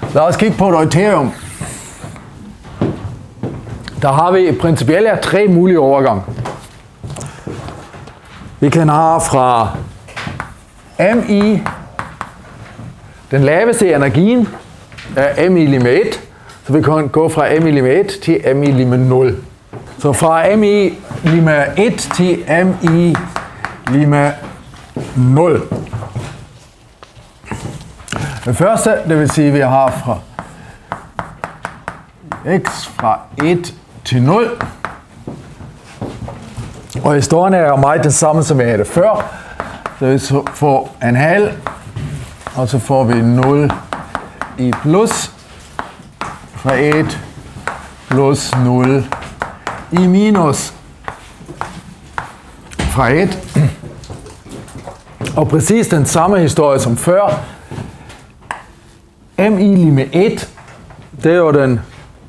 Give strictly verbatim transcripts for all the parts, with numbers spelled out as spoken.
Lad os kigge på et deuterium. Der har vi principielt tre mulige overgange. Vi kan have fra mi, den laveste energien, er mi lig med et, så vi kan gå fra mi lig med et til mi lig med nul. Så fra mi lig med et til mi lig med nul. Det første, det vil sige, at vi har fra x fra et til nul. Og historien er jo meget den samme, som vi havde det før. Så vi får en halv, og så får vi nul i plus fra et plus nul i minus fra et. Og præcis den samme historie som før. Mi lig med et, det er jo den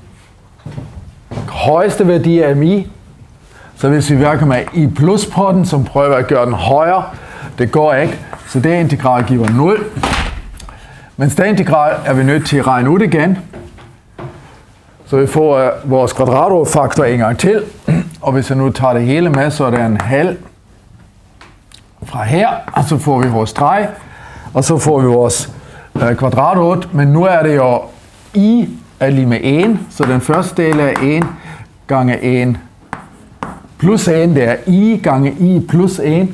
højeste værdi af mi. Så hvis vi virker med i plus på den, som prøver at gøre den højere, det går ikke. Så det integral giver nul. Men det integral er vi nødt til at regne ud igen. Så vi får uh, vores kvadratrotfaktor en gang til. Og hvis jeg nu tager det hele med, så er det en halv fra her. Og så får vi vores streg. Og så får vi vores uh, kvadratrot. Men nu er det jo i er lige med en. Så den første del er en gange en plus en. Det er i gange i plus en.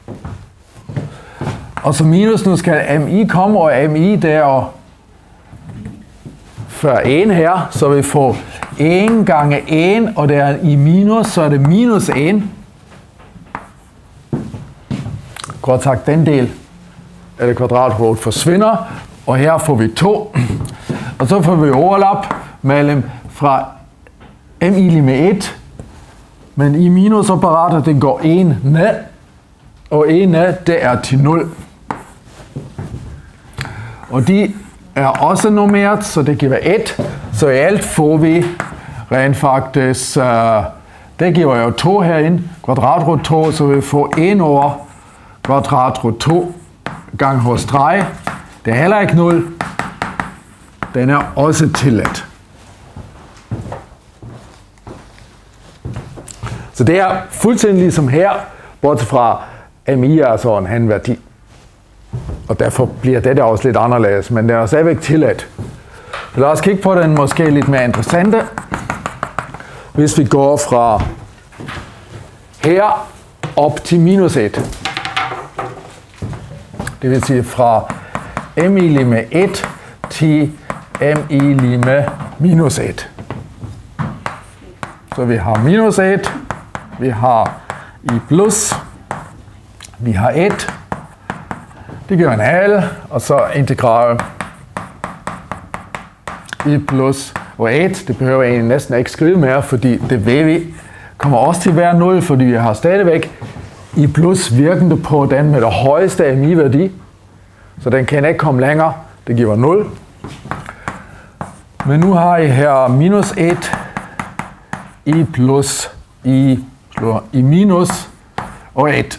Og så minus, nu skal mi komme, og mi det er før en her, så vi får en gange en, og det er i minus, så er det minus en. Godt sagt, den del af det kvadratrot forsvinder, og her får vi to. Og så får vi overlap mellem fra mi lig med et, men i minusapparatet, den går en ned, og en ned, det er til nul. Og de er også nummeret, så det giver et. Så i alt får vi rent faktisk, uh, det giver jo to herinde, kvadratrot to, så vi får en over kvadratrot to gange hos streg. Det er heller ikke nul. Den er også tilladt. Så det er fuldstændig ligesom her, bortset fra mi er altså en anden værdi. Og derfor bliver dette også lidt anderledes, men det er stadigvæk tilladt. Så lad os kigge på den måske lidt mere interessante. Hvis vi går fra her op til minus et. Det vil sige fra mi lig med et til mi lig med minus et. Så vi har minus et, vi har i plus, vi har et. Det giver en halv, og så integral i plus og et. Det behøver jeg egentlig næsten ikke skrive mere, fordi det ved vi kommer også til at være nul, fordi vi har stadigvæk i plus virkende på den med det højeste af mi-værdi. Så den kan ikke komme længere. Det giver nul. Men nu har I her minus et i plus i, i minus og et.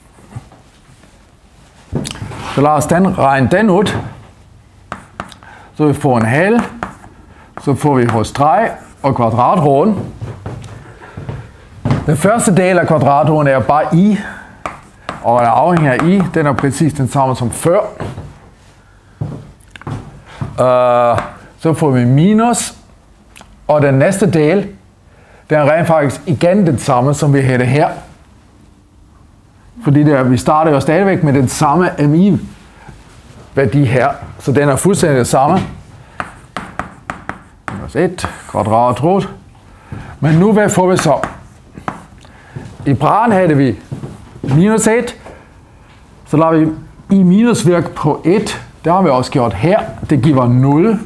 Så lad os den, regne den ud. Så vi får en halv. Så får vi hos streg og kvadratroten. Den første del af kvadratroten er bare i. Og er afhængig af i. Den er præcis den samme som før. Uh, så får vi minus. Og den næste del, den er rent faktisk igen den samme, som vi havde her. Fordi der, vi starter jo stadigvæk med den samme mi-værdi her. Så den er fuldstændig det samme. Minus et, kvadratrot. Men nu hvad får vi så? I bragen havde vi minus et. Så lader vi i minus virke på et. Det har vi også gjort her. Det giver nul.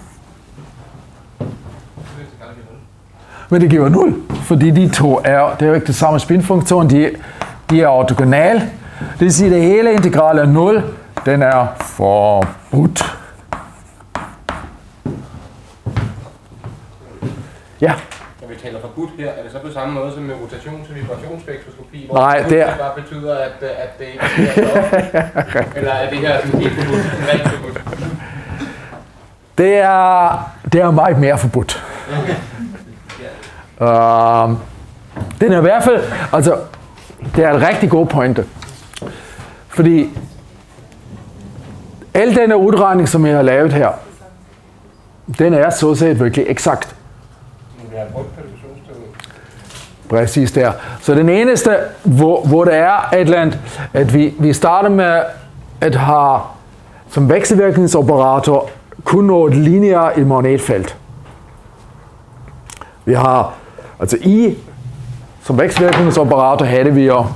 Men det giver nul, fordi de to er, det er jo ikke det samme spinfunktion, de, de er ortogonale. Det vil sige, at det hele integral er nul, den er forbudt. Ja? Når vi taler forbudt her, er det så på samme måde som med rotations- og vibrationsspektroskopi, hvor Nej, det, det er... bare betyder, at, at det ikke er noget? Eller er det her sådan helt forbudt, rent forbudt? det er, det er meget mere forbudt. uh, den er i hvert fald, altså, det er et rigtig god pointe. Fordi al denne udregning, som jeg har lavet her, den er så set virkelig eksakt. Præcis der. Så den eneste, hvor, hvor det er et eller andet, at vi, vi starter med at have som vekselvirkningsoperator kun noget lineær i magnetfelt. Vi har, altså i, som vekselvirkningsoperator havde vi jo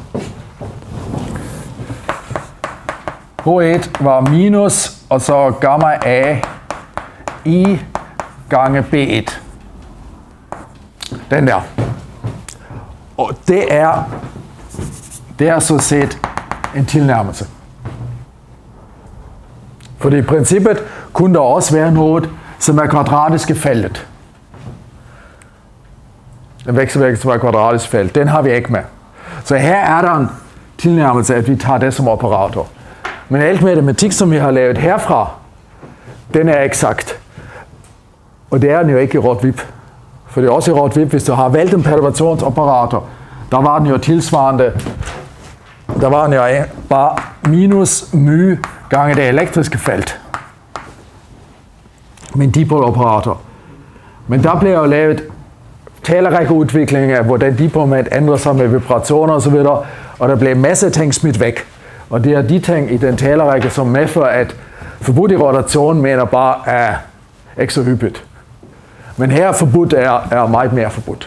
H et var minus, og så gamma A I gange B et. Den der. Og det er, det er så set en tilnærmelse. Fordi i princippet kunne der også være noget, som er kvadratisk i feltet. Den vekselvirkning, som er kvadratisk felt, den har vi ikke med. Så her er der en tilnærmelse, at vi tager det som operator. Men alt matematik, som vi har lavet herfra, den er eksakt. Og det er den jo ikke i Rotwip. For det er også i Rotwip, hvis du har valgt en perturbationsoperator, der var den jo tilsvarende, der var den jo bare minus my gange det elektriske felt. Med en dipoloperator. Men der blev jo lavet talerrækkeudvikling af, hvordan dipolmoment ændrer sig med vibrationer osv., og der blev en masse ting smidt væk. Og det er de ting i den talerrække, som medfører, at forbudt i rotation mener bare er ikke så hyppigt. Men her forbudt er, er meget mere forbudt.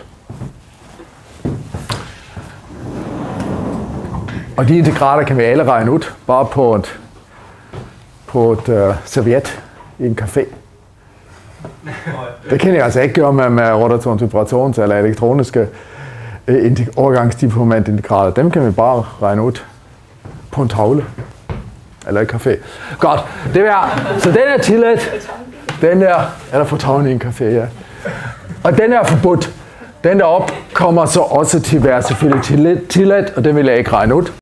Og de integraler kan vi alle regne ud, bare på et, på et uh, serviet i en café. Det kan jeg altså ikke gøre med, med rotations-, vibrations- eller elektroniske uh, overgangsdiplomatintegraler. Dem kan vi bare regne ud på en tavle. Eller i café. Godt, det er, så den er tilladt. Den der, eller på tavlen i en café, ja. Og den er forbudt. Den der op kommer så også til at være selvfølgelig tilladt, og det vil jeg ikke regne ud.